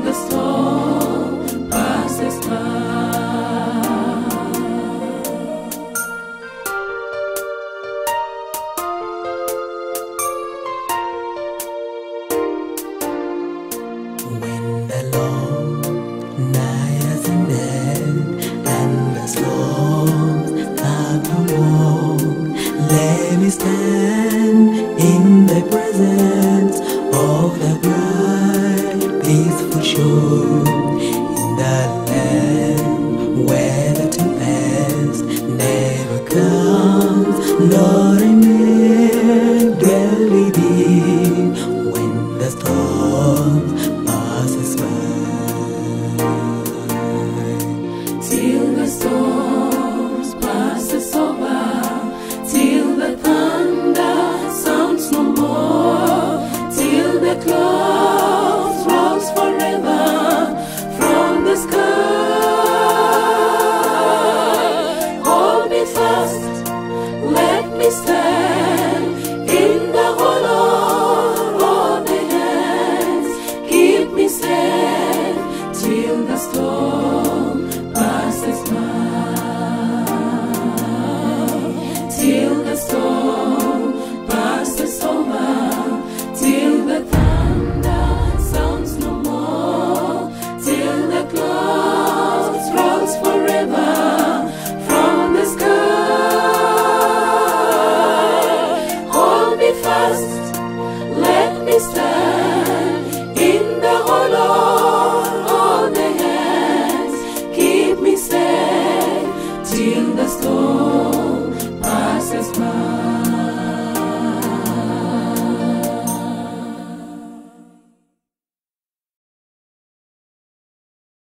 the storm passes by. When the long night has ended and the storms have awoke, let me stand in the presence of the bright, peaceful shore, in the land where the tempest never comes. Lord, I may dwell with thee when the storm passes by. Till the storms passes over, till the thunder sounds no more, till the clouds rolls forever from the sky. Hold me fast, let me stand in the hollow of the hands. Keep me safe till the storm passes by. Till the storm passes over, till the thunder sounds no more, till the clouds rolls forever from the sky. Hold me fast,